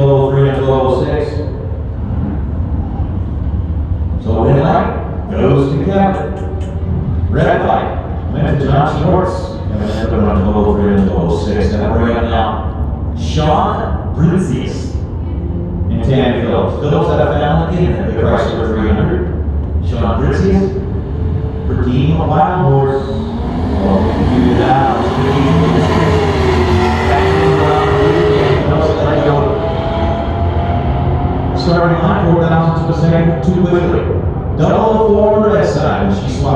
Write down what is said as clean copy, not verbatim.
1203 and 1206. So red light goes to Kevin. Red light went to John Schwartz. And then put on 1203 and 1206. And we're right now. Sean Brinzies in Tammy Phillips. Phillips had a family in at the Chrysler 300. Sean Brinzies. Redeem a wild horse. Well, we can do that. Starting line 4,000 to a second too quickly. 004 red side. She swapped.